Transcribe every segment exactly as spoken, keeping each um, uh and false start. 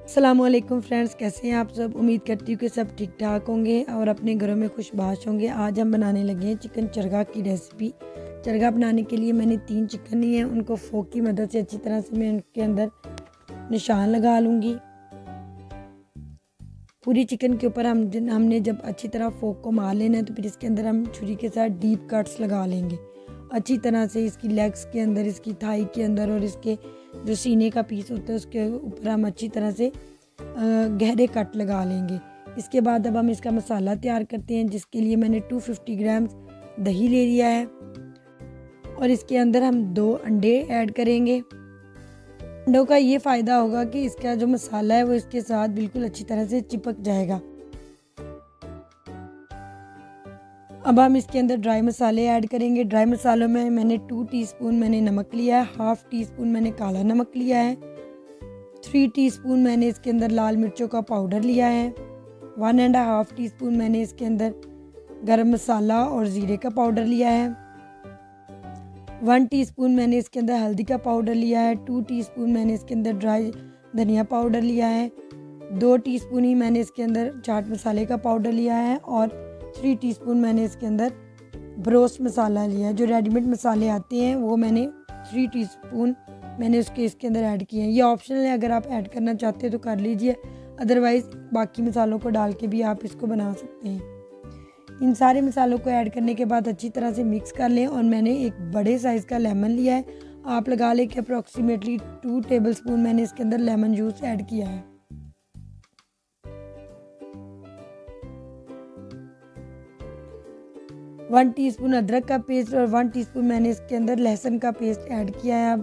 अस्सलामुअलैकुम फ्रेंड्स, कैसे हैं आप सब। उम्मीद करती हूँ कि सब ठीक ठाक होंगे और अपने घरों में खुशबाश होंगे। आज हम बनाने लगे हैं चिकन चरगा की रेसिपी। चरगा बनाने के लिए मैंने तीन चिकन लिए हैं, उनको फोक की मदद से अच्छी तरह से मैं उनके अंदर निशान लगा लूँगी। पूरी चिकन के ऊपर हम हमने जब अच्छी तरह फोक को मार लेना है तो फिर इसके अंदर हम छुरी के साथ डीप कट्स लगा लेंगे अच्छी तरह से। इसकी लेग्स के अंदर, इसकी थाई के अंदर और इसके जो सीने का पीस होता है उसके ऊपर हम अच्छी तरह से गहरे कट लगा लेंगे। इसके बाद अब हम इसका मसाला तैयार करते हैं, जिसके लिए मैंने दो सौ पचास ग्राम दही ले लिया है और इसके अंदर हम दो अंडे ऐड करेंगे। अंडों का ये फ़ायदा होगा कि इसका जो मसाला है वो इसके साथ बिल्कुल अच्छी तरह से चिपक जाएगा। अब हम इसके अंदर ड्राई मसाले ऐड करेंगे। ड्राई मसालों में मैंने टू टीस्पून मैंने नमक लिया है, हाफ़ टी स्पून मैंने काला नमक लिया है, थ्री टीस्पून मैंने इसके अंदर लाल मिर्चों का पाउडर लिया है, one and half teaspoon मैंने इसके अंदर गरम मसाला और ज़ीरे का पाउडर लिया है, वन टीस्पून मैंने इसके अंदर हल्दी का पाउडर लिया है, टू टीस्पून मैंने इसके अंदर ड्राई धनिया पाउडर लिया है, दो टीस्पून ही मैंने इसके अंदर चाट मसाले का पाउडर लिया है और थ्री टीस्पून मैंने इसके अंदर ब्रोस्ट मसाला लिया है। जो रेडीमेड मसाले आते हैं वो मैंने थ्री टीस्पून मैंने उसके इसके अंदर ऐड किए हैं। ये ऑप्शनल है, अगर आप ऐड करना चाहते हो तो कर लीजिए, अदरवाइज़ बाकी मसालों को डाल के भी आप इसको बना सकते हैं। इन सारे मसालों को ऐड करने के बाद अच्छी तरह से मिक्स कर लें और मैंने एक बड़े साइज़ का लेमन लिया है। आप लगा लें कि अप्रॉक्सीमेटली टू टेबल स्पून मैंने इसके अंदर लेमन जूस ऐड किया है। वन टीस्पून अदरक का पेस्ट और वन टीस्पून मैंने इसके अंदर लहसुन का पेस्ट ऐड किया है। अब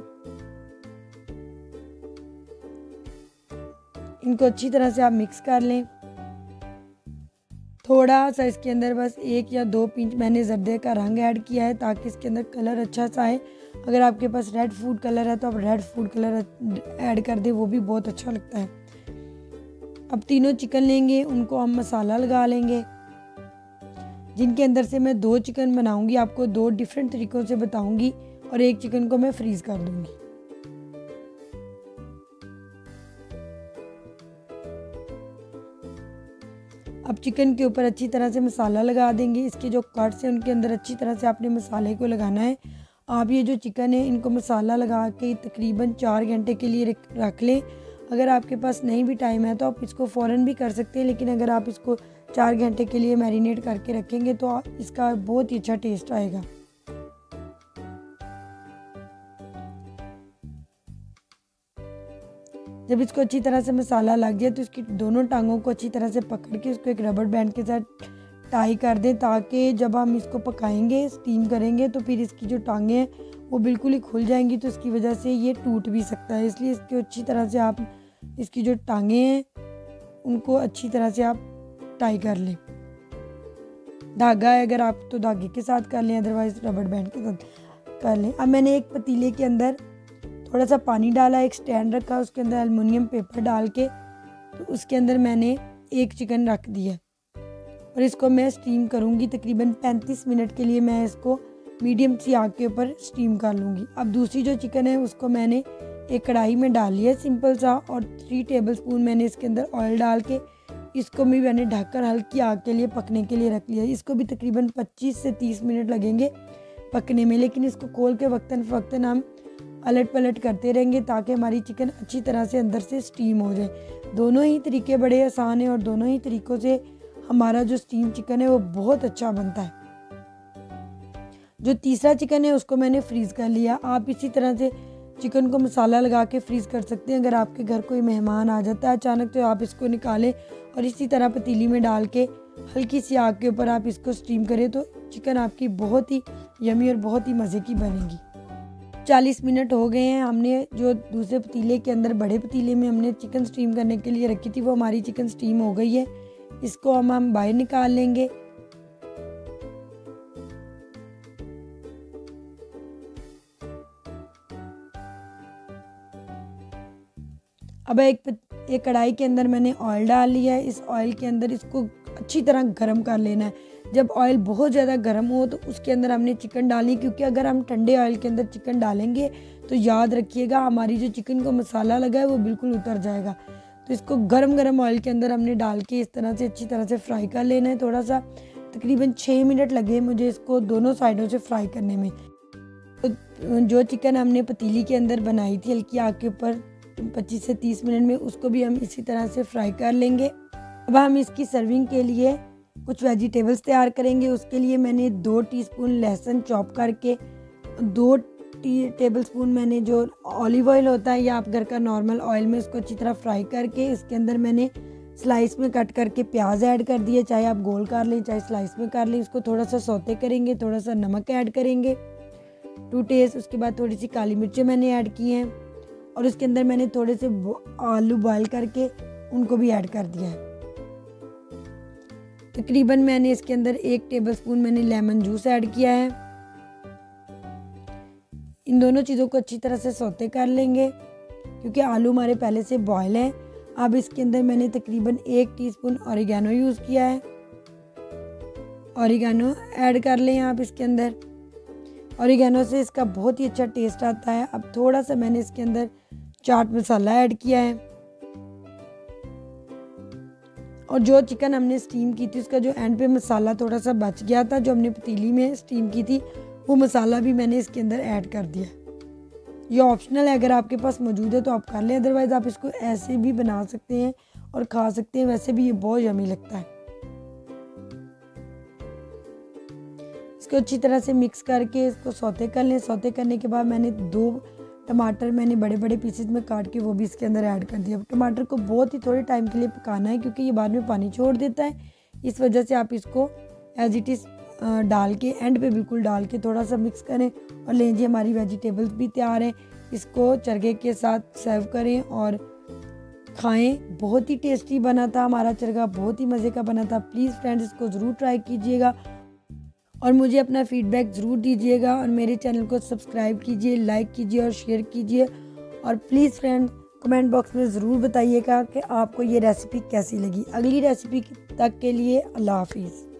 इनको अच्छी तरह से आप मिक्स कर लें। थोड़ा सा इसके अंदर बस एक या दो पिंच मैंने जर्दे का रंग ऐड किया है ताकि इसके अंदर कलर अच्छा सा आए। अगर आपके पास रेड फूड कलर है तो आप रेड फूड कलर ऐड कर दें, वो भी बहुत अच्छा लगता है। अब तीनों चिकन लेंगे, उनको हम मसाला लगा लेंगे, जिनके अंदर से मैं दो चिकन बनाऊंगी, आपको दो डिफरेंट तरीक़ों से बताऊंगी और एक चिकन को मैं फ्रीज़ कर दूंगी। अब चिकन के ऊपर अच्छी तरह से मसाला लगा देंगे। इसके जो कट्स हैं उनके अंदर अच्छी तरह से आपने मसाले को लगाना है। आप ये जो चिकन है इनको मसाला लगा के तकरीबन चार घंटे के लिए रख लें। अगर आपके पास नहीं भी टाइम है तो आप इसको फ़ौरन भी कर सकते हैं, लेकिन अगर आप इसको चार घंटे के लिए मैरिनेट करके रखेंगे तो इसका बहुत ही अच्छा टेस्ट आएगा। जब इसको अच्छी तरह से मसाला लग जाए तो इसकी दोनों टांगों को अच्छी तरह से पकड़ के इसको एक रबर बैंड के साथ टाई कर दें, ताकि जब हम इसको पकाएंगे, स्टीम करेंगे तो फिर इसकी जो टांगें हैं वो बिल्कुल ही खुल जाएंगी, तो इसकी वजह से ये टूट भी सकता है। इसलिए इसको अच्छी तरह से आप इसकी जो टांगें हैं उनको अच्छी तरह से आप टाई कर लें। धागा है अगर आप तो धागे के साथ कर लें, अदरवाइज रबर बैंड के साथ कर लें। अब मैंने एक पतीले के अंदर थोड़ा सा पानी डाला, एक स्टैंड रखा, उसके अंदर एल्युमिनियम पेपर डाल के तो उसके अंदर मैंने एक चिकन रख दिया और इसको मैं स्टीम करूँगी। तकरीबन पैंतीस मिनट के लिए मैं इसको मीडियम सी आग के ऊपर स्टीम कर लूँगी। अब दूसरी जो चिकन है उसको मैंने एक कढ़ाई में डाल लिया सिंपल सा, और थ्री टेबल स्पून मैंने इसके अंदर ऑयल डाल के इसको भी मैंने ढककर हल्की आग के लिए पकने के लिए रख लिया। इसको भी तकरीबन पच्चीस से तीस मिनट लगेंगे पकने में, लेकिन इसको खोल के वक्तन फ़वक्तन हम अलट पलट करते रहेंगे ताकि हमारी चिकन अच्छी तरह से अंदर से स्टीम हो जाए। दोनों ही तरीके बड़े आसान हैं और दोनों ही तरीक़ों से हमारा जो स्टीम चिकन है वो बहुत अच्छा बनता है। जो तीसरा चिकन है उसको मैंने फ्रीज़ कर लिया। आप इसी तरह से चिकन को मसाला लगा के फ्रीज़ कर सकते हैं। अगर आपके घर कोई मेहमान आ जाता है अचानक तो आप इसको निकालें और इसी तरह पतीली में डाल के हल्की सी आग के ऊपर आप इसको स्टीम करें तो चिकन आपकी बहुत ही यमी और बहुत ही मज़े की बनेगी। चालीस मिनट हो गए हैं। हमने जो दूसरे पतीले के अंदर, बड़े पतीले में हमने चिकन स्टीम करने के लिए रखी थी, वो हमारी चिकन स्टीम हो गई है। इसको हम हम बाहर निकाल लेंगे। अब एक एक कढ़ाई के अंदर मैंने ऑयल डाल लिया है। इस ऑयल के अंदर इसको अच्छी तरह गर्म कर लेना है। जब ऑयल बहुत ज़्यादा गर्म हो तो उसके अंदर हमने चिकन डालनी, क्योंकि अगर हम ठंडे ऑयल के अंदर चिकन डालेंगे तो याद रखिएगा हमारी जो चिकन को मसाला लगा है वो बिल्कुल उतर जाएगा। तो इसको गरम गरम ऑयल के अंदर हमने डाल के इस तरह से अच्छी तरह से फ्राई कर लेना है। थोड़ा सा तकरीबन छः मिनट लगे मुझे इसको दोनों साइडों से फ्राई करने में। तो जो चिकन हमने पतीली के अंदर बनाई थी हल्की आग के ऊपर पच्चीस से तीस मिनट में, उसको भी हम इसी तरह से फ्राई कर लेंगे। अब हम इसकी सर्विंग के लिए कुछ वेजिटेबल्स तैयार करेंगे। उसके लिए मैंने दो टीस्पून लहसुन चॉप करके, दो टी टेबल स्पून मैंने जो ऑलिव ऑयल होता है या आप घर का नॉर्मल ऑयल में इसको अच्छी तरह फ्राई करके इसके अंदर मैंने स्लाइस में कट करके प्याज ऐड कर दिए, चाहे आप गोल कर लें चाहे स्लाइस में कर लें। इसको थोड़ा सा सौते करेंगे, थोड़ा सा नमक ऐड करेंगे टू टेस्ट। उसके बाद थोड़ी सी काली मिर्चें मैंने ऐड की हैं और उसके अंदर मैंने थोड़े से आलू बॉयल करके उनको भी ऐड कर दिया है। तकरीबन मैंने इसके अंदर एक टेबलस्पून मैंने लेमन जूस ऐड किया है। इन दोनों चीज़ों को अच्छी तरह से सौते कर लेंगे क्योंकि आलू हमारे पहले से बॉयल हैं। अब इसके अंदर मैंने तकरीबन एक टीस्पून ऑरिगेनो यूज़ किया है। ऑरिगेनो ऐड कर लें आप इसके अंदर। ऑरिगेनो से इसका बहुत ही अच्छा टेस्ट आता है। अब थोड़ा सा मैंने इसके अंदर चाट मसाला ऐड किया है और जो चिकन हमने स्टीम की थी उसका जो एंड पे मसाला थोड़ा सा बच गया था जो हमने पतीली में स्टीम की थी, वो मसाला भी मैंने इसके अंदर ऐड कर दिया। ये ऑप्शनल है, अगर आपके पास मौजूद है तो आप कर लें, अदरवाइज़ आप इसको ऐसे भी बना सकते हैं और खा सकते हैं। वैसे भी ये बहुत यमी लगता है। इसको अच्छी तरह से मिक्स करके इसको सौते कर लें। सौते करने के बाद मैंने दो टमाटर मैंने बड़े बड़े पीसेस में काट के वो भी इसके अंदर ऐड कर दिया। टमाटर को बहुत ही थोड़े टाइम के लिए पकाना है क्योंकि ये बाद में पानी छोड़ देता है। इस वजह से आप इसको एज इट इज़ डाल के एंड पे बिल्कुल डाल के थोड़ा सा मिक्स करें और लें जी हमारी वेजिटेबल्स भी तैयार हैं। इसको चरगे के साथ सर्व करें और खाएं। बहुत ही टेस्टी बना था हमारा चरगा, बहुत ही मज़े का बना था। प्लीज़ फ्रेंड्स इसको ज़रूर ट्राई कीजिएगा और मुझे अपना फीडबैक ज़रूर दीजिएगा और मेरे चैनल को सब्सक्राइब कीजिए, लाइक कीजिए और शेयर कीजिए। और प्लीज़ फ्रेंड कमेंट बॉक्स में ज़रूर बताइएगा कि आपको ये रेसिपी कैसी लगी। अगली रेसिपी तक के लिए अल्लाह हाफिज़।